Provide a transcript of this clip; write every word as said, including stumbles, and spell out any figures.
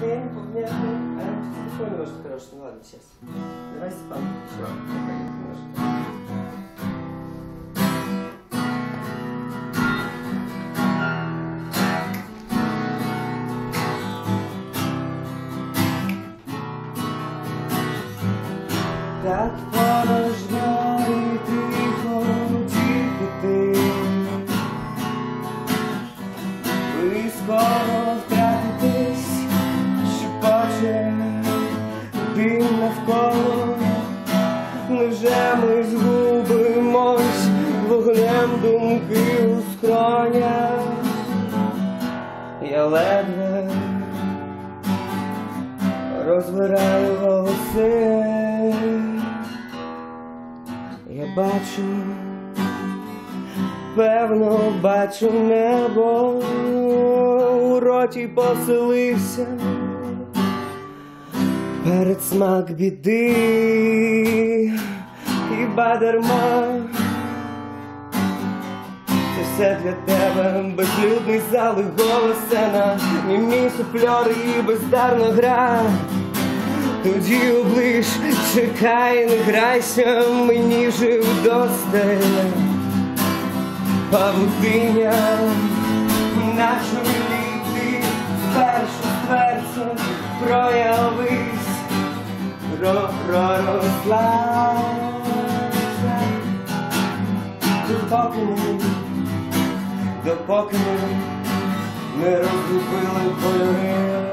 состояние понятное. А телефон немножко хороший, ну ладно, сейчас. Давай спам. Все, погоди немножко. Так порожньо і тихо, тільки ти. Ви скоро втратитесь, шепоче дим навколо. Невже ми згубимось вогнем думки у скронях? Я ледве розбираю голоси. Я бачу, певно, бачу небо, у роті поселився передсмак біди. Хіба дарма це все для тебе, безлюдний зал і гола сцена, німі суфльори і бездарна гра. Тоді облиш, чекай, не грайся, мені жив досталь. Павутиня, на чолі ти спершу серцем проявись, проросла. Допоки ми, допоки ми не розгубили кольори.